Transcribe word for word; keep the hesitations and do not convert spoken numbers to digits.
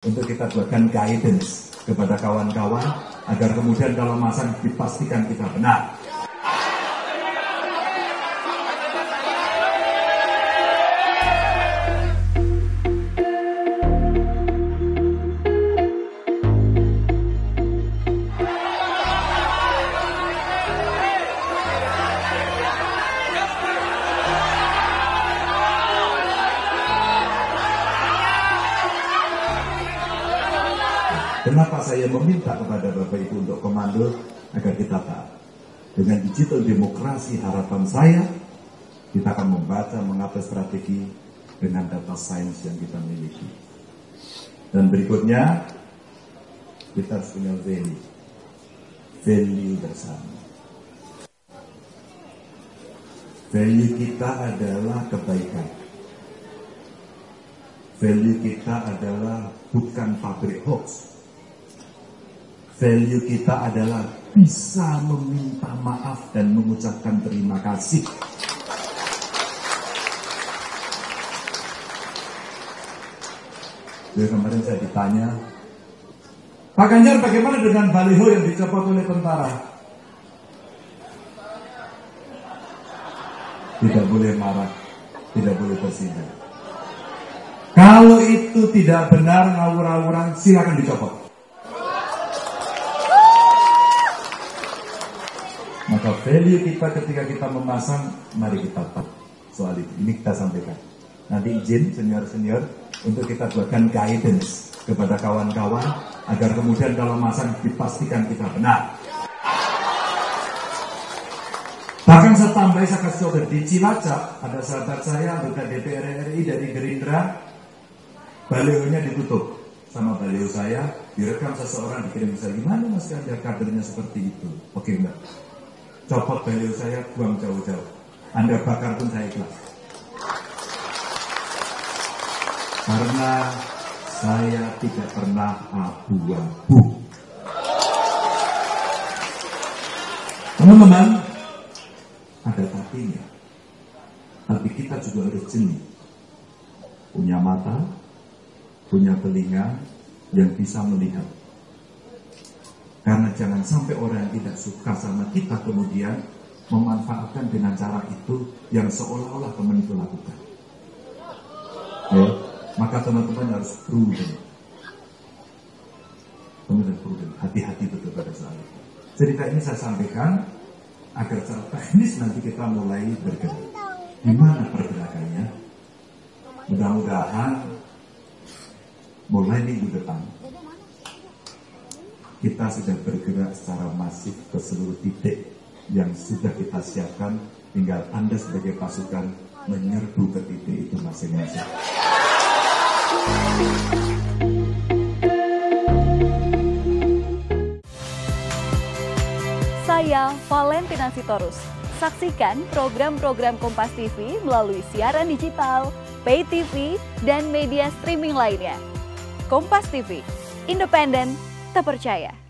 untuk kita buatkan guidance kepada kawan-kawan agar kemudian kalau masang dipastikan kita benar. Kenapa saya meminta kepada Bapak Ibu untuk komando agar kita taat? Dengan digital demokrasi harapan saya, kita akan membaca, mengatur strategi dengan data science yang kita miliki. Dan berikutnya, kita harus punya value. Value bersama. Value kita adalah kebaikan. Value kita adalah bukan pabrik hoax. Value kita adalah bisa meminta maaf dan mengucapkan terima kasih. Jadi kemarin saya ditanya, Pak Ganjar bagaimana dengan baliho yang dicopot oleh tentara? Tidak boleh marah, tidak boleh bersindir. Kalau itu tidak benar ngawur-ngawuran, silakan dicopot. Maka value kita ketika kita memasang, mari kita tahu soal itu. Ini kita sampaikan. Nanti izin senior-senior untuk kita buatkan guidance kepada kawan-kawan agar kemudian kalau masang dipastikan kita benar. Bahkan saya tambah, saya kasih coba di Cilacap, ada sahabat saya anggota D P R R I dari Gerindra, balihonya ditutup sama baliho saya, direkam seseorang dikirim saya, gimana Mas Ganjar kadernya seperti itu? Oke enggak? Copot baliho saya, buang jauh-jauh. Anda bakar pun saya ikhlas. Karena saya tidak pernah abu-abu. Teman-teman, ada tapinya. Tapi kita juga harus jeli. Punya mata, punya telinga yang bisa melihat. Karena jangan sampai orang yang tidak suka sama kita kemudian memanfaatkan dengan cara itu yang seolah-olah teman itu lakukan. Ya, maka teman-teman harus prudent. Teman-teman prudent, hati-hati betul pada saat itu. Cerita ini saya sampaikan agar secara teknis nanti kita mulai bergerak. Gimana pergerakannya? Mudah-mudahan mulai minggu depan kita sudah bergerak secara masif ke seluruh titik yang sudah kita siapkan, tinggal Anda sebagai pasukan menyerbu ke titik itu masing-masing. Saya Valentina Sitorus. Saksikan program-program Kompas T V melalui siaran digital, pay T V, dan media streaming lainnya. Kompas T V, independen, terpercaya.